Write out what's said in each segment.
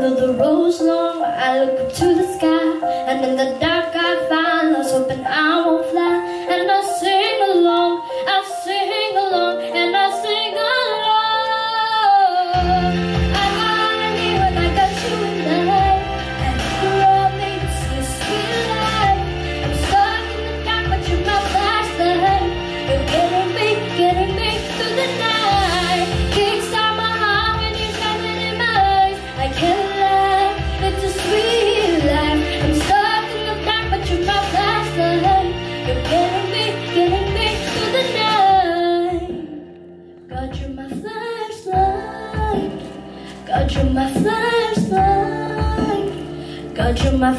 though the road's long, I look up to the sky, and in the dark I find lost hope and I won't fly. And I sing along, I sing along, and I sing along. I got me when I got you in the head, and you love me to sweet life. I'm stuck in the dark, but you're my flashlight. You're getting me through the night. Kickstart my heart when you're shining in my eyes. I can't lie, it's a sweet life. I'm stuck in the dark, but you're my flashlight. You're getting me through the night. God, you're my flashlight. God, you're my flashlight. God, you're my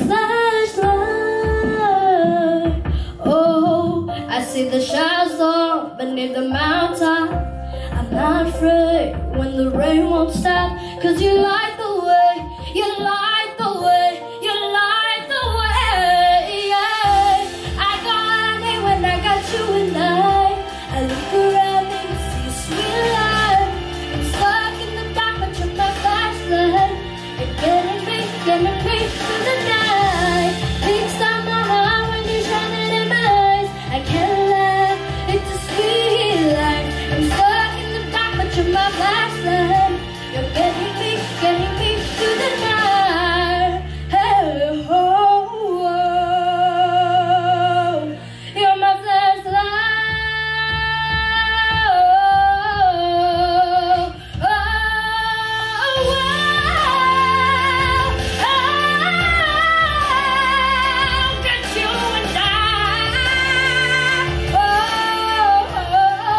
flashlight. Oh, I see the shadows beneath the mountain. I'm not afraid when the rain won't stop, 'cause you light the way, you light the way, you light the way, yeah. I got me when I got you in the eye. I look around me to see a sweet life. I'm stuck in the dark, but you're my flashlight. You're getting me through the night. Kickstart my heart when you're shining in my eyes. I can't lie, it's a sweet life. I'm stuck in the dark, but you're my flashlight. You're getting me through the night. Hey, oh, oh, you're my flashlight. Oh, oh, oh, got you and I. Oh, oh,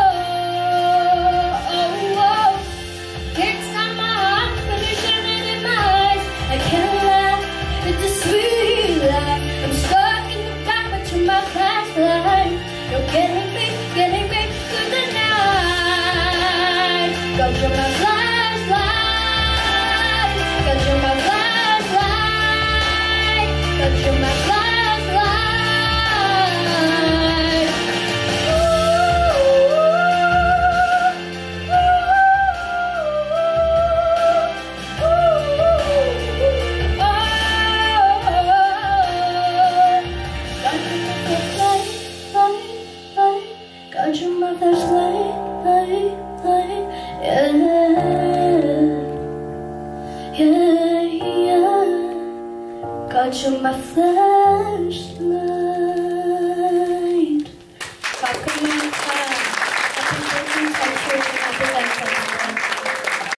oh, oh. Kickstart my heart when you're shining in my eyes. I can't lie, it's a sweet life. I'm stuck in the dark, but you're my flashlight. You're getting me through the night. 'Cause you're my flashlight. 'Cause you're my flashlight. 'Cause you're my flashlight. God, you're my flashlight, light, yeah, yeah, yeah. God, you're my flashlight.